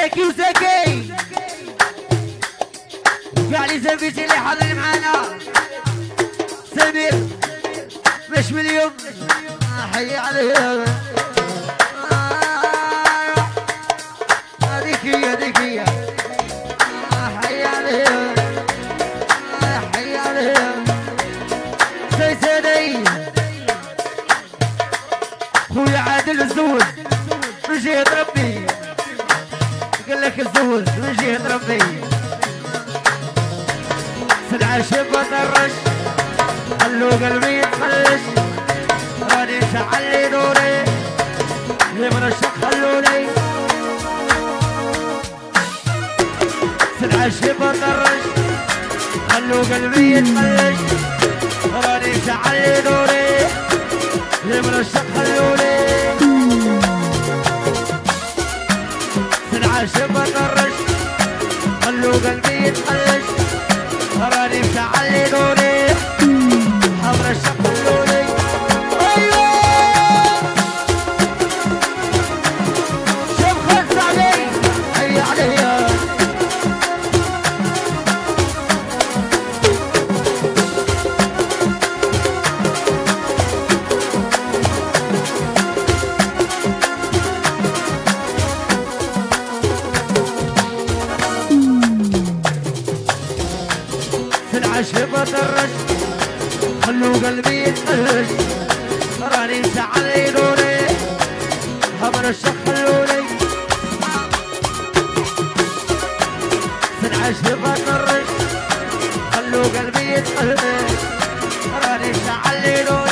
زكي وزكي فعلي زبيتي اللي حاضر معانا سمير مش مليون حي عليه هذيك هي حي عليه حي عليه سيدي خويا عادل الزوج من جهة ربي قال لك الزوج من جهة ربي سدعة شبة طرش خلو قلبي يتخلش راني شعل لي دوري يمرشق خلوني سدعة شبة طرش خلو قلبي يتخلش راني شعل لي دوري يمرشق خلوني سدعة شبة طرش خلو قلبي يتخلش راني مشعل لي دوري حمرا شقلوني ايوه شوف خلص علي حي عليا شبة الرش خلو قلبي يتقلش راني مشعل لي دوري حمر الشق خلوني سدعة شبة الرش خلو قلبي يتقلش راني مشعل لي دوري